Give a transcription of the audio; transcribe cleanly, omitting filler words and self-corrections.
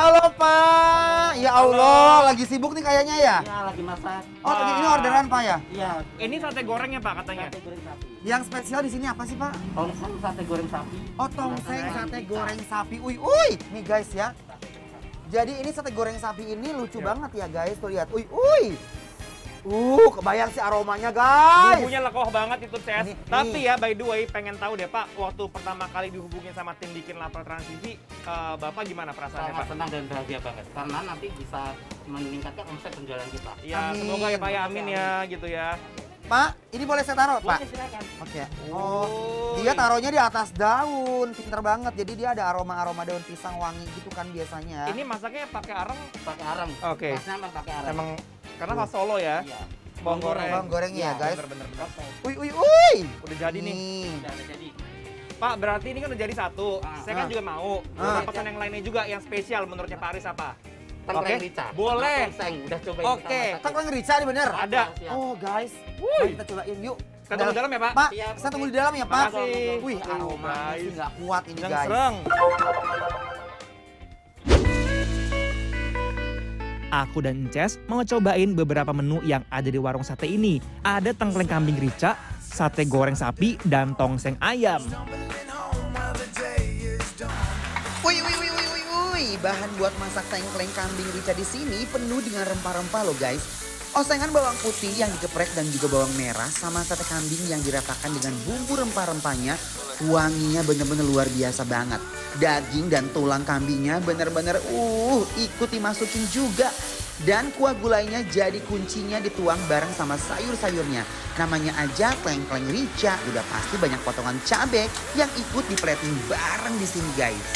Halo Pak, ya Allah, lagi sibuk nih kayaknya ya? Iya, lagi masak. Oh, ini orderan Pak ya? Iya. Ini sate gorengnya Pak katanya. Sate goreng sapi. Yang spesial di sini apa sih Pak? Tongseng sate goreng sapi. Oh, tongseng sate goreng sapi. Uy, nih guys ya. Jadi ini sate goreng sapi ini lucu banget ya guys, tuh lihat. Uy. Kebayang sih aromanya guys. Bumbunya lekoh banget itu Ces. Nih, Tapi ya by the way pengen tahu deh Pak, waktu pertama kali dihubungin sama tim Bikin Lapar Trans TV, Bapak gimana perasaannya Sangat Pak? senang dan bahagia banget. Karena nanti bisa meningkatkan omset penjualan kita. Ya Amin. semoga ya Pak ya, amin ya gitu ya. Pak, ini boleh saya taruh Pak? Boleh, silakan. Oke. Oh, Dia taruhnya di atas daun, pinter banget. Jadi dia ada aroma-aroma daun pisang wangi gitu kan biasanya. Ini masaknya pakai areng, Pakai arang. Oke. Khasnya emang pakai arang. emang karena khas Solo ya. Iya. Bawang goreng. Bawang goreng ya guys. Bener. Oke. Uy. Udah jadi nih. Udah ada jadi. Pak, berarti ini kan udah jadi satu. Saya kan juga mau. Ah. Pesan yang lainnya juga yang spesial menurutnya Pak Aris apa? Tengkleng Oke, rica. boleh. Tongseng. Udah cobain. Oke. Tengkleng rica nih bener? Ada. Oh guys, mari kita cobain yuk. Kita tunggu dalam ya Pak? Pak, Siap, saya tunggu oke. di dalam ya Pak. Makasih. Wih, Tuh, aromanya sih guys. nggak kuat ini guys. Sereng. Aku dan Ences mau cobain beberapa menu yang ada di warung sate ini. Ada tengkleng kambing rica, sate goreng sapi, dan tongseng ayam. Wih, bahan buat masak tengkleng kambing rica di sini penuh dengan rempah-rempah loh guys. Osengan bawang putih yang digeprek dan juga bawang merah sama sate kambing yang diratakan dengan bumbu rempah-rempahnya. Wanginya bener-bener luar biasa banget. Daging dan tulang kambingnya bener-bener ikut dimasukin juga. Dan kuah gulainya jadi kuncinya dituang bareng sama sayur-sayurnya. Namanya aja tengkleng rica, udah pasti banyak potongan cabai yang ikut diplating bareng di sini guys.